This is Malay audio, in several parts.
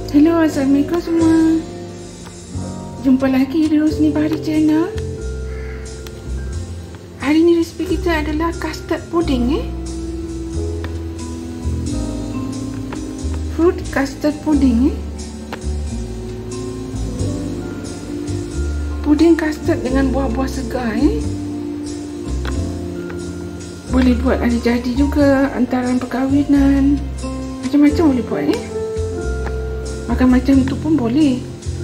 Hello, Assalamualaikum semua. Jumpa lagi di Rosni Bahari Channel. Hari ni resipi kita adalah custard pudding Fruit custard pudding Puding custard dengan buah-buah segar Boleh buat hari jadi juga, hantaran perkahwinan. Macam-macam boleh buat Makan macam tu pun boleh.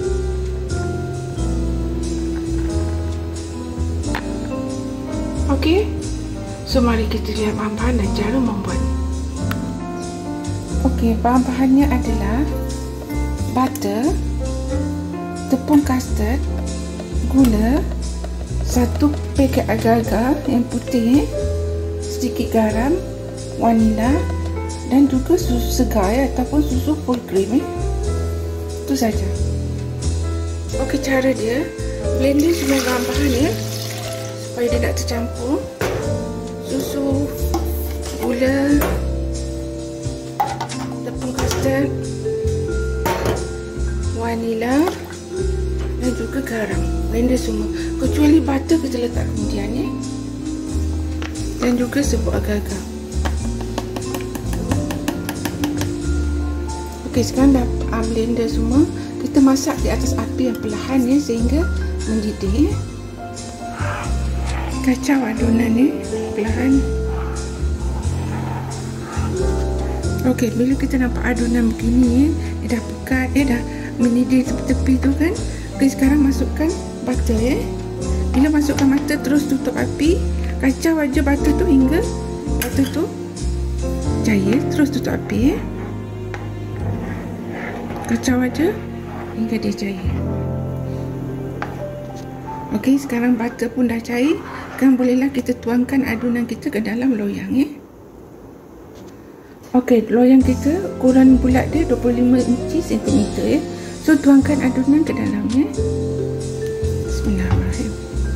Okey, so mari kita lihat bahan-bahan dan cara membuat. Okey, bahan-bahannya adalah butter, tepung custard, gula, 1 paket agar-agar yang putih, sedikit garam, vanila dan juga susu segar ataupun susu full cream Itu saja. Okey, cara dia blender semua bahan-bahan supaya dia tak tercampur. Susu, gula, tepung custard, vanila dan juga garam. Blender semua. Kecuali butter kita letak kemudian dan juga serbuk agar-agar. Okey, sekarang dah blender semua. Kita masak di atas api yang perlahan sehingga mendidih. Kacau adunan perlahan. Okey, bila kita nampak adunan begini dia dah pekat, dah mendidih tepi-tepi tu kan. Okey, sekarang masukkan butter Bila masukkan butter, terus tutup api. Kacau aja butter tu hingga butter tu cair. Terus tutup api Kacau aja hingga dia cair. Okey, sekarang butter pun dah cair. Sekarang bolehlah kita tuangkan adunan kita ke dalam loyang Okey, loyang kita ukuran bulat dia 25 inci cm So tuangkan adunan ke dalamnya. Bismillahirrahmanirrahim.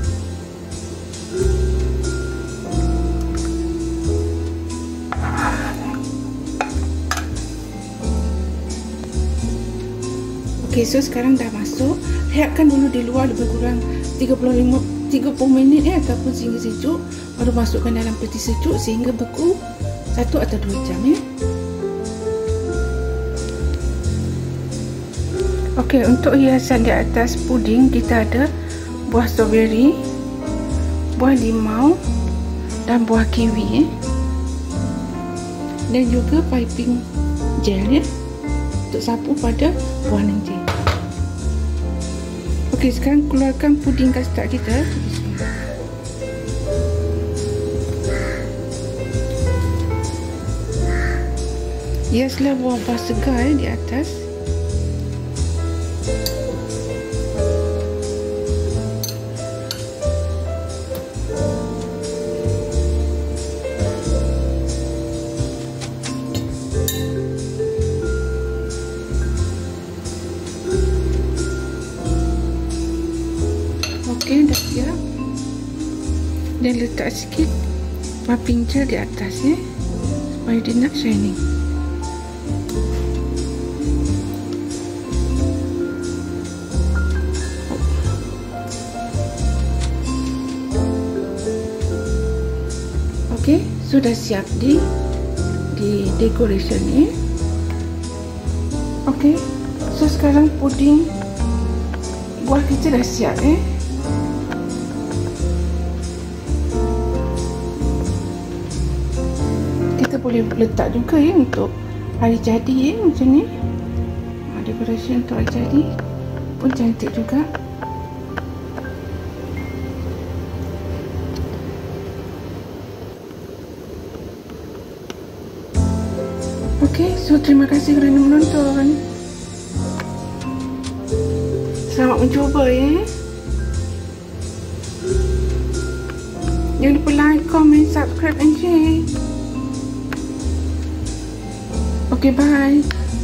Okey, so sekarang dah masuk. Rehatkan dulu di luar lebih kurang 30 minit ataupun sehingga sejuk. Baru masukkan dalam peti sejuk sehingga beku 1 atau 2 jam Okey, untuk hiasan di atas puding kita ada buah strawberry, buah limau dan buah kiwi dan juga piping gel untuk sapu pada buah nanti. Okey, sekarang keluarkan puding custard kita. Hiaslah buah-buah segar di atas. Okey, dah siap. Dan letak sikit piping gel di atas supaya dia nak shining. Okey, sudah siap di decoration Okey, so sekarang puding buah kita dah siap Kita boleh letak juga untuk hari jadi macam ni. Decoration untuk hari jadi pun cantik juga. Okey, so terima kasih kerana menonton. Selamat mencuba Jangan lupa like, comment, subscribe and share. Okay, bye.